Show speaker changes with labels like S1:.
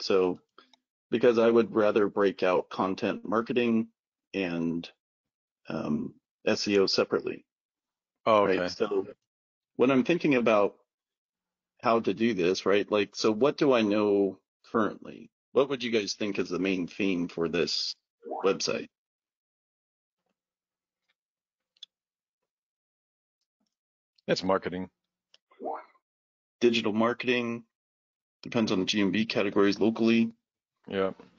S1: So, because I would rather break out content marketing and SEO separately,
S2: Oh,
S1: right?
S2: okay.
S1: So when I'm thinking about how to do this, right? Like, so what do I know currently? What would you guys think is the main theme for this website?
S2: It's marketing.
S1: Digital marketing, depends on the GMB categories locally.
S2: Yeah.